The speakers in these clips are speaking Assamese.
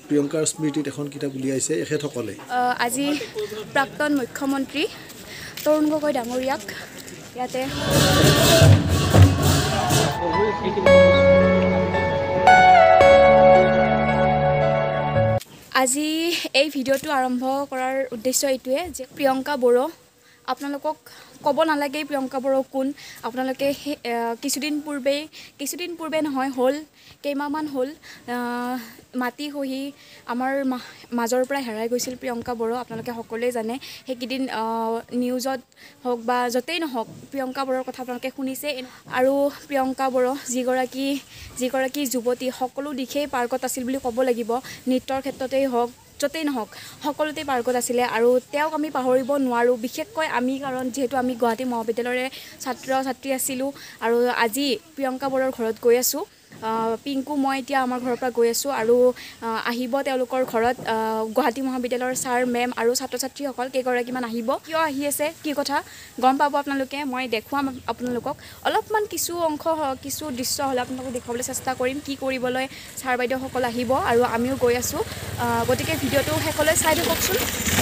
প্ৰিয়ংকাৰ স্মৃতিত এখন কিতাপ উলিয়াইছে এখেতসকলে। আজি প্ৰাক্তন মুখ্যমন্ত্ৰী তৰুণ গগৈ ডাঙৰীয়াক ইয়াতে আজি এই ভিডিঅ'টো আৰম্ভ কৰাৰ উদ্দেশ্য এইটোৱে যে প্ৰিয়ংকা বড়ো আপোনালোকক ক'ব নালাগে প্ৰিয়ংকা বড়ো কোন। আপোনালোকে কিছুদিন পূৰ্বে নহয় হ'ল কেইমাহমান হ'ল মাটি খহি আমাৰ মাজৰ পৰা হেৰাই গৈছিল প্ৰিয়ংকা বড়ো। আপোনালোকে সকলোৱে জানে সেইকেইদিন নিউজত হওক বা য'তেই নহওক প্ৰিয়ংকা বড়োৰ কথা আপোনালোকে শুনিছে। আৰু প্ৰিয়ংকা বড়ো যিগৰাকী যুৱতী সকলো দিশেই পাৰ্গত আছিল বুলি ক'ব লাগিব। নৃত্যৰ ক্ষেত্ৰতেই হওক য'তেই নহওক সকলোতে পাৰ্গত আছিলে আৰু তেওঁক আমি পাহৰিব নোৱাৰোঁ। বিশেষকৈ আমি কাৰণ যিহেতু আমি গুৱাহাটী মহাবিদ্যালয়ৰে ছাত্ৰ ছাত্ৰী আছিলোঁ আৰু আজি প্ৰিয়ংকা বড়োৰ ঘৰত গৈ আছোঁ। পিংকু মই এতিয়া আমাৰ ঘৰৰ পৰা গৈ আছোঁ আৰু আহিব তেওঁলোকৰ ঘৰত গুৱাহাটী মহাবিদ্যালয়ৰ ছাৰ মেম আৰু ছাত্ৰ ছাত্ৰীসকল কেইগৰাকীমান আহিব। কিয় আহি আছে কি কথা গম পাব আপোনালোকে। মই দেখুৱাম আপোনালোকক অলপমান কিছু অংশ কিছু দৃশ্য হ'লে আপোনালোকক দেখুৱাবলৈ চেষ্টা কৰিম কি কৰিবলৈ ছাৰ বাইদেউসকল আহিব আৰু আমিও গৈ আছোঁ। গতিকে ভিডিঅ'টো শেষলৈ চাই থাককচোন।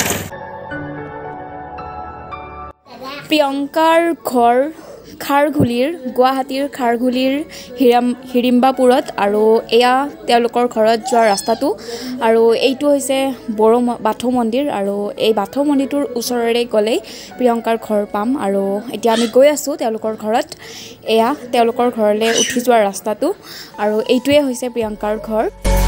প্ৰিয়ংকাৰ ঘৰ খাৰঘুলিৰ গুৱাহাটীৰ খাৰঘুলিৰ হিৰিম্বাপুৰত আৰু এয়া তেওঁলোকৰ ঘৰত যোৱা ৰাস্তাটো আৰু এইটো হৈছে বড়ো বাথৌ মন্দিৰ আৰু এই বাথৌ মন্দিৰটোৰ ওচৰৰে গ'লেই প্ৰিয়ংকাৰ ঘৰ পাম আৰু এতিয়া আমি গৈ আছোঁ তেওঁলোকৰ ঘৰত। এয়া তেওঁলোকৰ ঘৰলৈ উঠি যোৱা ৰাস্তাটো আৰু এইটোৱে হৈছে প্ৰিয়ংকাৰ ঘৰ।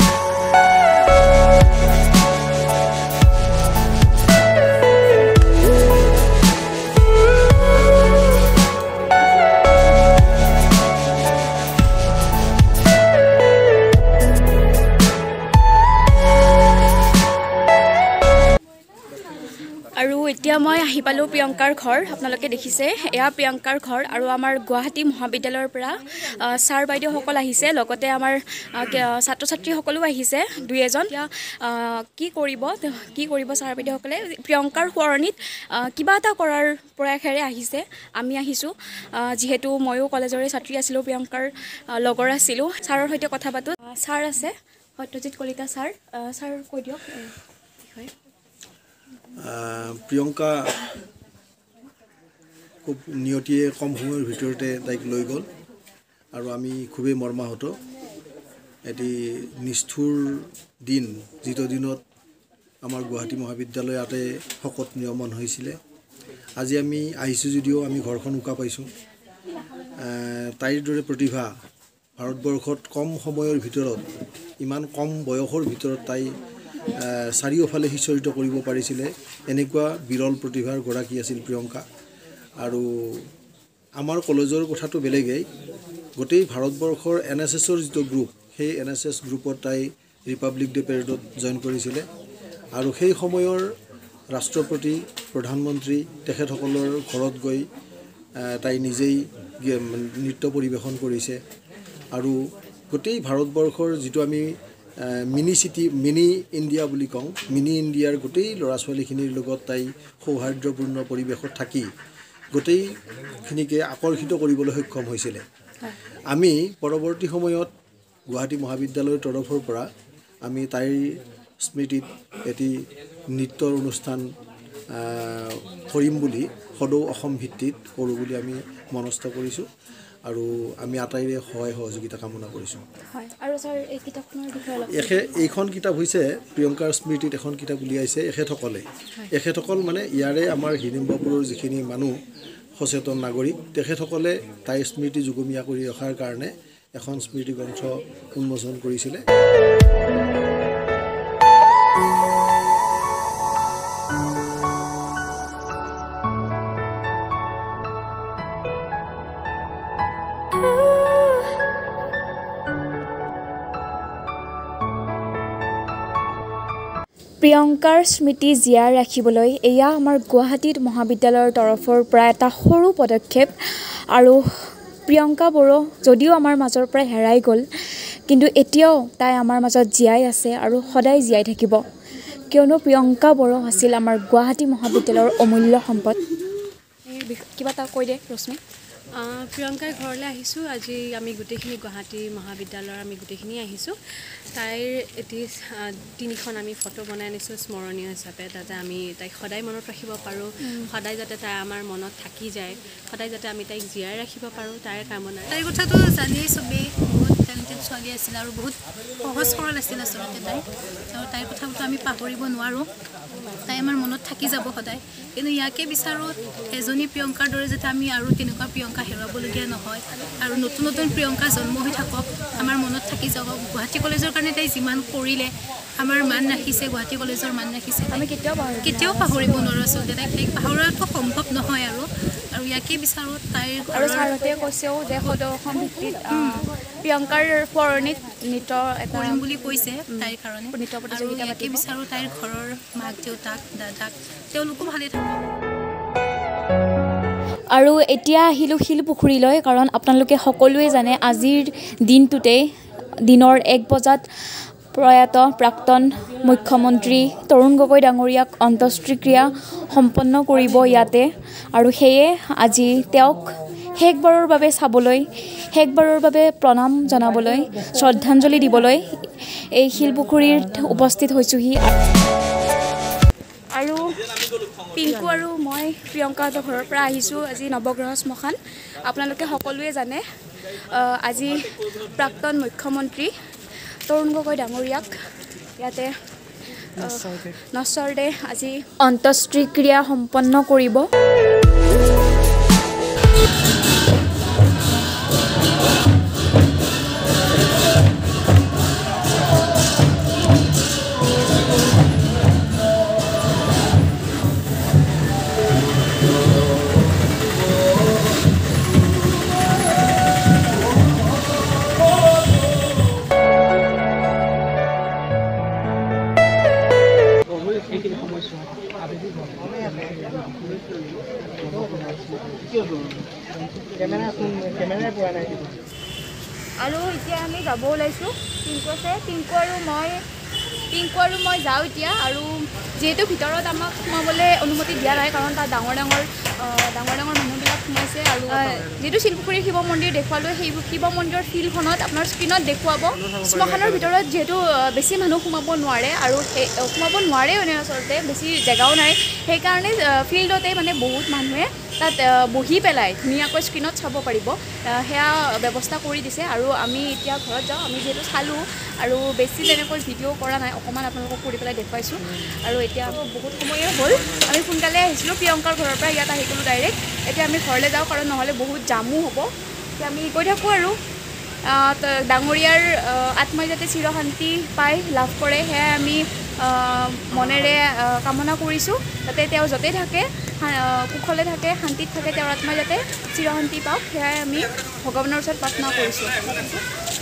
আৰু এতিয়া মই আহি পালোঁ প্ৰিয়ংকাৰ ঘৰ। আপোনালোকে দেখিছে এয়া প্ৰিয়ংকাৰ ঘৰ আৰু আমাৰ গুৱাহাটী মহাবিদ্যালয়ৰ পৰা ছাৰ বাইদেউসকল আহিছে লগতে আমাৰ ছাত্ৰ ছাত্ৰীসকলো আহিছে দুই এজন। এতিয়া কি কৰিব ছাৰ বাইদেউসকলে প্ৰিয়ংকাৰ সোঁৱৰণিত কিবা এটা কৰাৰ প্ৰয়াসেৰে আহিছে। আমি আহিছোঁ যিহেতু ময়ো কলেজৰে ছাত্ৰী আছিলোঁ প্ৰিয়ংকাৰ লগৰ আছিলোঁ। ছাৰৰ সৈতে কথা পাতোঁ। ছাৰ আছে সত্যজিৎ কলিতা ছাৰ কৈ দিয়ক বিষয়ে। প্ৰিয়ংকা খুব নিয়তিয়ে কম সময়ৰ ভিতৰতে তাইক লৈ গ'ল আৰু আমি খুবেই মৰ্মাহত। এটি নিষ্ঠুৰ দিন যিটো দিনত আমাৰ গুৱাহাটী মহাবিদ্যালয়তে শকত নিয়মন হৈছিলে। আজি আমি আহিছোঁ যদিও আমি ঘৰখন উকা পাইছোঁ। তাইৰ দৰে প্ৰতিভা ভাৰতবৰ্ষত কম সময়ৰ ভিতৰত ইমান কম বয়সৰ ভিতৰত তাই চাৰিওফালে সিঁচৰিত কৰিব পাৰিছিলে। এনেকুৱা বিৰল প্ৰতিভাৰ গৰাকী আছিল প্ৰিয়ংকা। আৰু আমাৰ কলেজৰ কথাটো বেলেগেই গোটেই ভাৰতবৰ্ষৰ NSSৰ যিটো গ্ৰুপ সেই NSS গ্ৰুপত তাই ৰিপাব্লিক ডে পেৰেডত জইন কৰিছিলে আৰু সেই সময়ৰ ৰাষ্ট্ৰপতি প্ৰধানমন্ত্ৰী তেখেতসকলৰ ঘৰত গৈ তাই নিজেই নৃত্য পৰিৱেশন কৰিছে আৰু গোটেই ভাৰতবৰ্ষৰ যিটো আমি মিনি ইণ্ডিয়া বুলি কওঁ মিনি ইণ্ডিয়াৰ গোটেই ল'ৰা ছোৱালীখিনিৰ লগত তাই সৌহাৰ্দ্যপূৰ্ণ পৰিৱেশত থাকি গোটেইখিনিকে আকৰ্ষিত কৰিবলৈ সক্ষম হৈছিলে। আমি পৰৱৰ্তী সময়ত গুৱাহাটী মহাবিদ্যালয়ৰ তৰফৰ পৰা আমি তাইৰ স্মৃতিত এটি নৃত্যৰ অনুষ্ঠান কৰিম বুলি সদৌ অসম ভিত্তিত কৰোঁ বুলি আমি মনস্থ কৰিছোঁ আৰু আমি আটাইৰে সহায় সহযোগিতা কামনা কৰিছোঁ। আৰু ছাৰ এই কিতাপখনৰ বিষয়ে এইখন কিতাপ হৈছে প্ৰিয়ংকাৰ স্মৃতিত এখন কিতাপ উলিয়াইছে এখেতসকলে। এখেতসকল মানে ইয়াৰে আমাৰ হিৰিম্বাপুৰৰ যিখিনি মানুহ সচেতন নাগৰিক তেখেতসকলে তাইৰ স্মৃতি যুগমীয়া কৰি ৰখাৰ কাৰণে এখন স্মৃতি গ্ৰন্থ উন্মোচন কৰিছিলে। প্ৰিয়ংকাৰ স্মৃতি জীয়াই ৰাখিবলৈ এয়া আমাৰ গুৱাহাটীত মহাবিদ্যালয়ৰ তৰফৰ পৰা এটা সৰু পদক্ষেপ আৰু প্ৰিয়ংকা বড়ো যদিও আমাৰ মাজৰ পৰা হেৰাই গ'ল কিন্তু এতিয়াও তাই আমাৰ মাজত জীয়াই আছে আৰু সদায় জীয়াই থাকিব কিয়নো প্ৰিয়ংকা বড়ো আছিল আমাৰ গুৱাহাটী মহাবিদ্যালয়ৰ অমূল্য সম্পদ। কিবা এটা কৈ দে ৰশ্মি। প্ৰিয়ংকাৰ ঘৰলৈ আহিছোঁ আজি আমি গোটেইখিনি গুৱাহাটী মহাবিদ্যালয়ৰ আমি গোটেইখিনি আহিছোঁ তাইৰ এটি 3খন আমি ফটো বনাই আনিছোঁ স্মৰণীয় হিচাপে যাতে আমি তাইক সদায় মনত ৰাখিব পাৰোঁ সদায় যাতে তাই আমাৰ মনত থাকি যায় সদায় যাতে আমি তাইক জীয়াই ৰাখিব পাৰোঁ তাইৰ কামনা তাইৰ কথাটো জানিয়েই চবেই বহুত টেলেণ্টেড ছোৱালী আছিল আৰু বহুত সহজ সৰল আছিল আচলতে তাই আৰু তাইৰ কথাটো আমি পাহৰিব নোৱাৰোঁ তাই আমাৰ মনত থাকি যাব সদায় কিন্তু ইয়াকে বিচাৰোঁ এজনী প্ৰিয়ংকাৰ দৰে যাতে আমি আৰু তেনেকুৱা প্ৰিয়ংকা হেৰুৱাবলগীয়া নহয় আৰু নতুন নতুন প্ৰিয়ংকা জন্ম হৈ থাকক আমাৰ মনত থাকি যাব গুৱাহাটী কলেজৰ কাৰণে তাই যিমান কৰিলে আমাৰ মান ৰাখিছে গুৱাহাটী কলেজৰ মান ৰাখিছে আমি কেতিয়াও পাহৰিব নোৱাৰোঁ আচলতে তাইক পাহৰাটো সম্ভৱ নহয় আৰু ইয়াকে বিচাৰোঁ তাইৰ আৰু ছাৰহঁতে কৈছেও যে সদৌখন ভিত্তিত প্ৰিয়ংকাৰ পৌৰাণিক নৃত্য এটা কৰিম বুলি কৈছে তাইৰ কাৰণে নৃত্য আৰু প্ৰতিযোগিতা ইয়াকে বিচাৰোঁ তাইৰ ঘৰৰ মাক দেউতাক দাদাক তেওঁলোকো ভালে থাকক আৰু এতিয়া আহিলোঁ শিলপুখুৰীলৈ কাৰণ আপোনালোকে সকলোৱে জানে আজিৰ দিনটোতেই দিনৰ 1 বজাত প্ৰয়াত প্ৰাক্তন মুখ্যমন্ত্ৰী তৰুণ গগৈ ডাঙৰীয়াক অন্ত্যেষ্টিক্ৰিয়া সম্পন্ন কৰিব ইয়াতে আৰু সেয়ে আজি তেওঁক শেষবাৰৰ বাবে চাবলৈ শেষবাৰৰ বাবে প্ৰণাম জনাবলৈ শ্ৰদ্ধাঞ্জলি দিবলৈ এই শিলপুখুৰীত উপস্থিত হৈছোঁহি আৰু পিংকু আৰু মই প্ৰিয়ংকাহঁতৰ ঘৰৰ পৰা আহিছোঁ আজি নৱগ্ৰহ শ্মশান আপোনালোকে সকলোৱে জানে আজি প্ৰাক্তন মুখ্যমন্ত্ৰী তৰুণ গগৈ ডাঙৰীয়াক ইয়াতে নশ্বৰদে আজি অন্ত্যেষ্টিক্ৰিয়া সম্পন্ন কৰিব আৰু এতিয়া আমি যাব ওলাইছোঁ পিংকু আৰু মই যাওঁ এতিয়া আৰু যিহেতু ভিতৰত আমাক সোমাবলৈ অনুমতি দিয়া নাই কাৰণ তাত ডাঙৰ ডাঙৰ মানুহবিলাক সোমাইছে আৰু যিহেতু শিলপুখুৰীৰ শিৱ মন্দিৰ দেখুৱালোঁ সেই শিৱ মন্দিৰৰ ফিল্ডখনত আপোনাৰ স্ক্ৰীণত দেখুৱাব শ্মশানৰ ভিতৰত যিহেতু বেছি মানুহ সোমাব নোৱাৰে আৰু সোমাব নোৱাৰে মানে আচলতে বেছি জেগাও নাই সেইকাৰণে ফিল্ডতে মানে বহুত মানুহে তাত বহি পেলাই ধুনীয়াকৈ স্ক্ৰীণত চাব পাৰিব সেয়া ব্যৱস্থা কৰি দিছে আৰু আমি এতিয়া ঘৰত যাওঁ আমি যিহেতু চালোঁ আৰু বেছি তেনেকৈ ভিডিঅ' কৰা নাই অকণমান আপোনালোকক কৰি পেলাই দেখুৱাইছোঁ আৰু এতিয়া বহুত সময়ে হ'ল আমি সোনকালে আহিছিলোঁ প্ৰিয়ংকাৰ ঘৰৰ পৰা ইয়াত আহি গ'লোঁ ডাইৰেক্ট এতিয়া আমি ঘৰলৈ যাওঁ কাৰণ নহ'লে বহুত জামো হ'ব এতিয়া আমি গৈ থাকোঁ আৰু ডাঙৰীয়াৰ আত্মাই যাতে চিৰশান্তি পাই লাভ কৰে সেয়াই আমি মনেৰে কামনা কৰিছোঁ যাতে তেওঁ য'তে থাকে কুশলে থাকে শান্তিত থাকে তেওঁৰ আত্মাই যাতে চিৰশান্তি পাওক সেয়াই আমি ভগৱানৰ ওচৰত প্ৰাৰ্থনা কৰিছোঁ